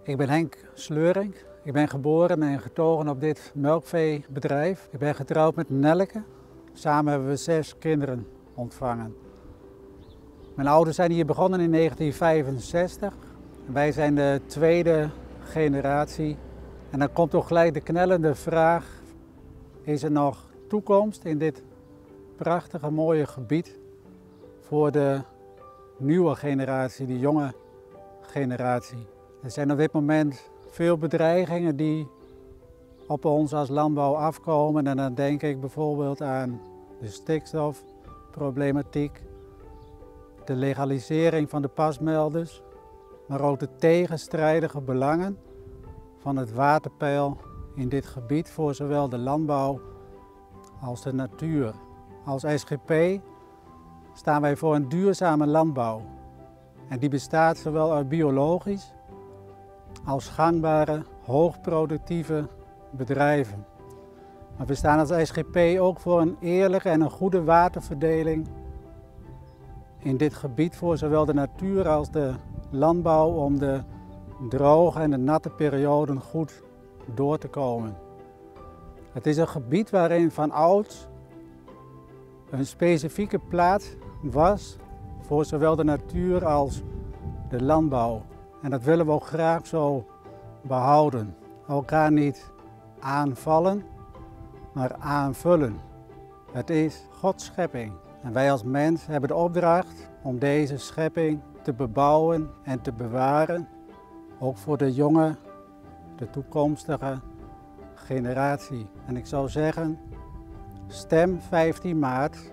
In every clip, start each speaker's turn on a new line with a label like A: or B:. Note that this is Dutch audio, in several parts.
A: Ik ben Henk Sleuring. Ik ben geboren en getogen op dit melkveebedrijf. Ik ben getrouwd met Nelleke. Samen hebben we 6 kinderen ontvangen. Mijn ouders zijn hier begonnen in 1965. Wij zijn de tweede generatie. En dan komt toch gelijk de knellende vraag: is er nog toekomst in dit prachtige mooie gebied voor de nieuwe generatie, de jonge generatie? Er zijn op dit moment veel bedreigingen die op ons als landbouw afkomen. En dan denk ik bijvoorbeeld aan de stikstofproblematiek, de legalisering van de pasmelders, maar ook de tegenstrijdige belangen van het waterpeil in dit gebied voor zowel de landbouw als de natuur. Als SGP staan wij voor een duurzame landbouw. En die bestaat zowel uit biologisch als gangbare, hoogproductieve bedrijven. Maar we staan als SGP ook voor een eerlijke en een goede waterverdeling in dit gebied voor zowel de natuur als de landbouw om de droge en de natte perioden goed door te komen. Het is een gebied waarin van ouds een specifieke plaats was voor zowel de natuur als de landbouw. En dat willen we ook graag zo behouden. Elkaar niet aanvallen, maar aanvullen. Het is Gods schepping. En wij als mens hebben de opdracht om deze schepping te bebouwen en te bewaren. Ook voor de jonge, de toekomstige generatie. En ik zou zeggen, stem 15 maart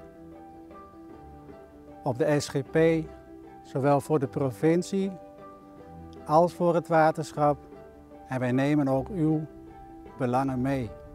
A: op de SGP, zowel voor de provincie als voor het waterschap. En wij nemen ook uw belangen mee.